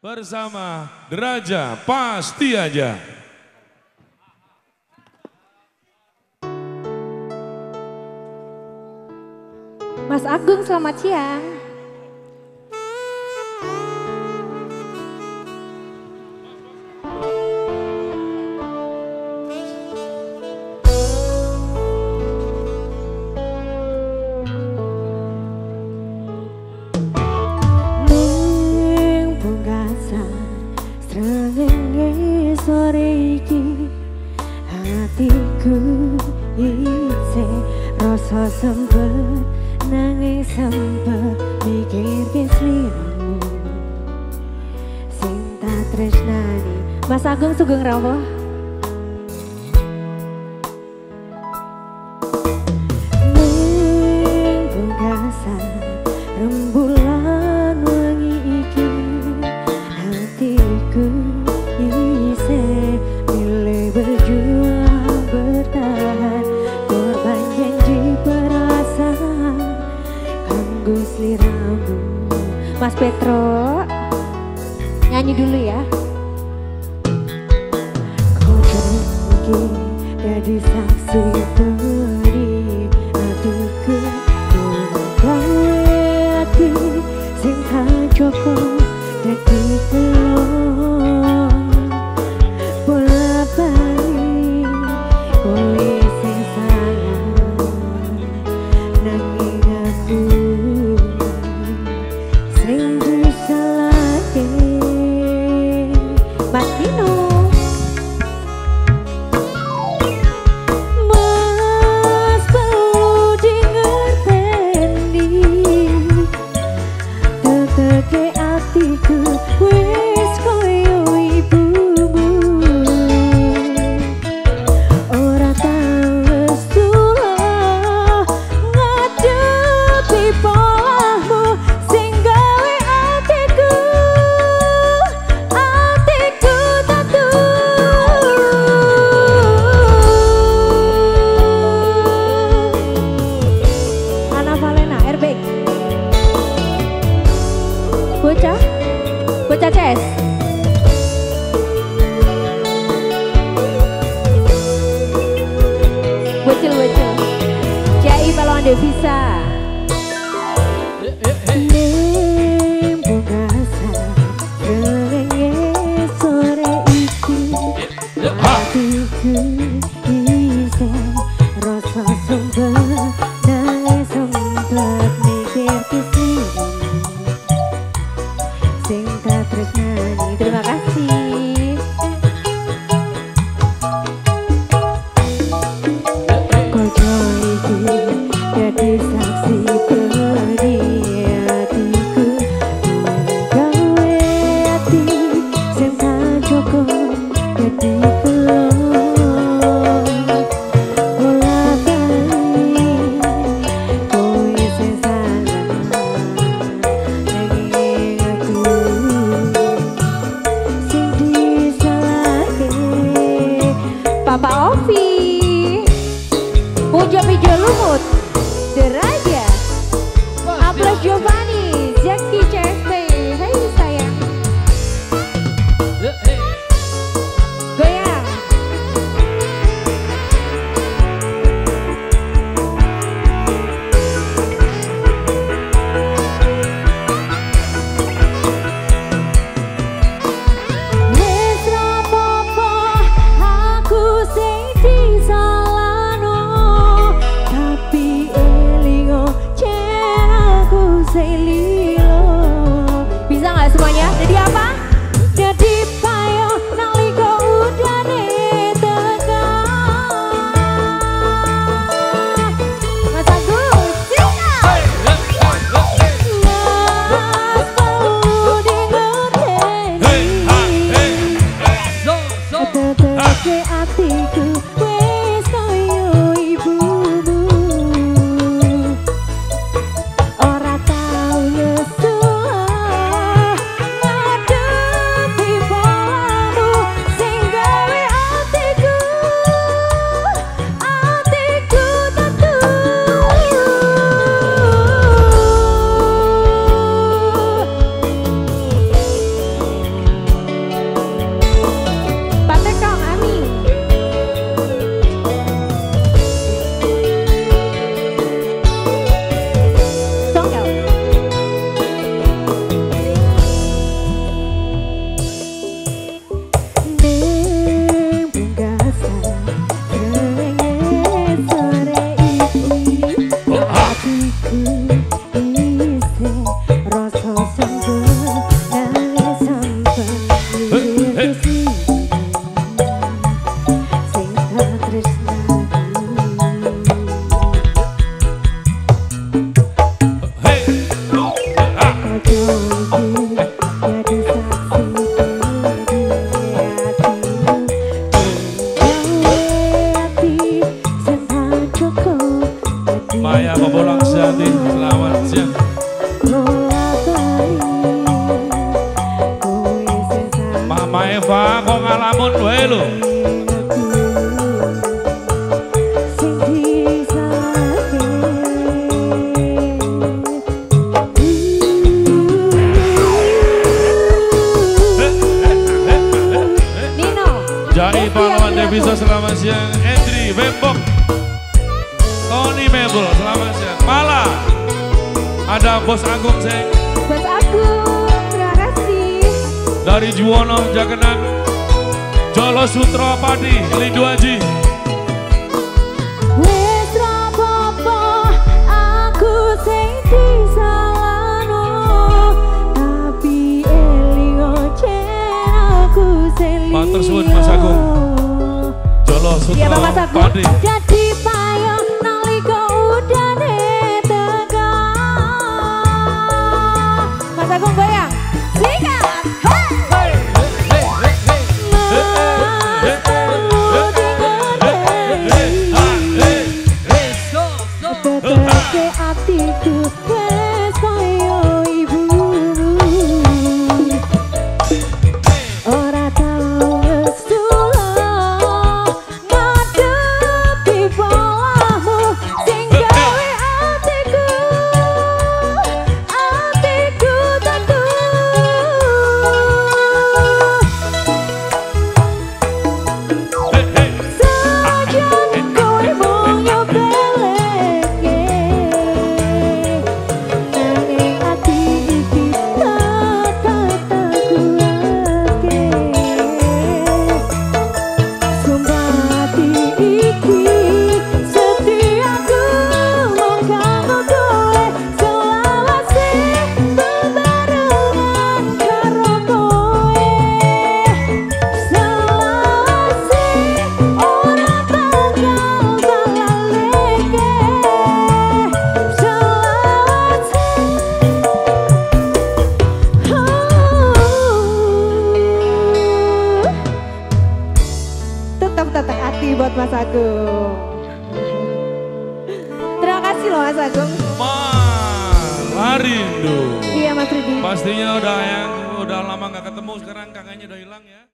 bersama Deraja Pasti Aja. Mas Agung, selamat siang. Sore iki hatiku isi rasa sempet nangis sempet mikir sliramu sing tak tresnani. Mas Agung sugeng rawuh. Ning pungkasan rembulan wangi iki hatiku milih berjuang bertahan korban janji perasaan kanggo sliramu. Mas Petro nyanyi dulu ya. Kojo iki dadi saksi beri hatiku gawe hati sing tak cukup dadi telur Bocah CS. Bocil Jai Pahlawan Devisa. Ning pungkasan gelenge sore iki hatiku isi rasa sempet nangis sempet mikir sliramu sing tak tresnani. Terima kasih. Kojo iki dadi saksi beri hatiku gawe hati sing tak cukup dadi telur bola-bali kowe sing salah nanging aku sing Mbak Eva kok ngalamun wae lho. Jai Pahlawan Devisa selamat siang. Endri Wembok, Tony Mebel selamat siang. Malah ada Bos Agung Seng. Bos Agung, terima kasih. Dari Juwono Jagenang, Jolo Sutro Padi, Lindu Aji. Wes ra apa-apa, aku sing disalahno, tapi eling ojen aku sing Matur suwun Mas Agung. Jolo Iya Sutro Mas Agung. Padi. dadi payung nalika udane teka. Mas Agung goyang. Sikat. Teteke atiku wes koyo ibumu, ora tau ngesulo ngadepi polahmu sing gawe atiku tentu. Senajan kowe mung nyobeleke, nanging ati iki tetep kuwatke. Sumpah ati iki setiaku mung kanggo kowe, selawase bebarengan karo kowe. Selawase ora bakal balaleke. Tetap hati buat Mas Agung. Terima kasih loh Mas Agung. Malarindu. Iya Mas Rudi. Pastinya udah lama nggak ketemu, sekarang kakaknya udah hilang ya.